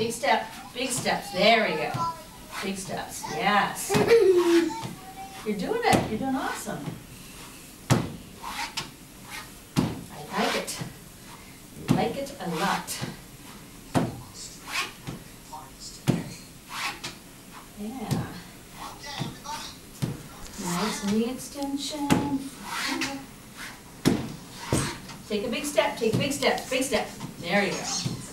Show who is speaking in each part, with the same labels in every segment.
Speaker 1: Big step, big steps. There we go. Big steps. Yes. You're doing it. You're doing awesome. I like it. I like it a lot. Yeah. Nice knee extension. Take a big step, take a big step, big step. There you go.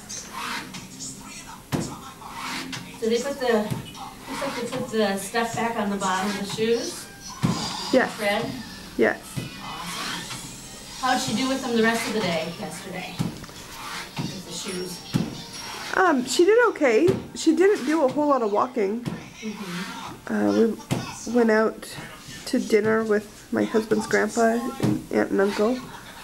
Speaker 1: So they put the, looks like they put the stuff back on the bottom of the shoes?
Speaker 2: Yes.
Speaker 1: Thread?
Speaker 2: Yes.
Speaker 1: Awesome. How'd she do with them the rest of the day yesterday? With the shoes?
Speaker 2: She did okay. She didn't do a whole lot of walking. We went out to dinner with my husband's grandpa and aunt and uncle.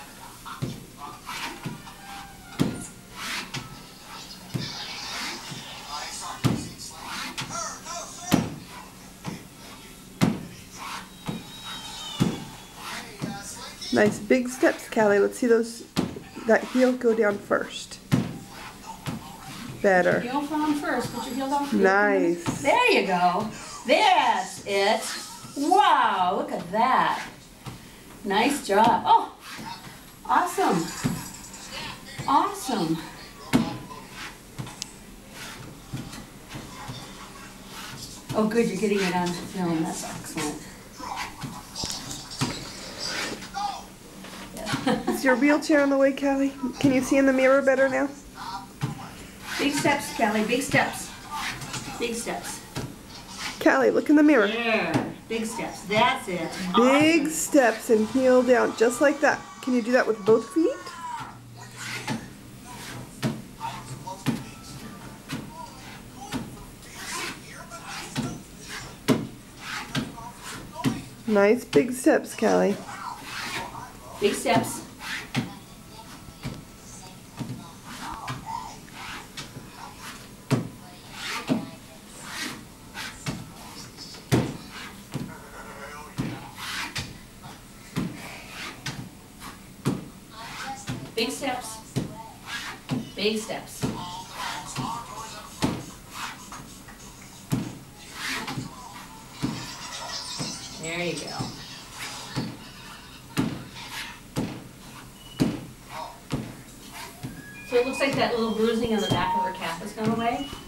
Speaker 2: Nice big steps, Callie. Let's see that heel go down first. Better.
Speaker 1: Heel down first. Put your heel down.
Speaker 2: Nice.
Speaker 1: There you go. That's it. Wow, look at that. Nice job. Oh, awesome. Awesome. Oh, good. You're getting it on film. That's excellent.
Speaker 2: Is your wheelchair on the way, Callie? Can you see in the mirror better now?
Speaker 1: Big steps, Callie. Big steps. Big steps.
Speaker 2: Callie, look in the mirror.
Speaker 1: There. Big steps. That's it.
Speaker 2: Big
Speaker 1: Awesome.
Speaker 2: steps and heel down, just like that. Can you do that with both feet? Nice big steps, Callie.
Speaker 1: Big steps. Big steps. Big steps. There you go. So it looks like that little bruising on the back of her calf has gone away.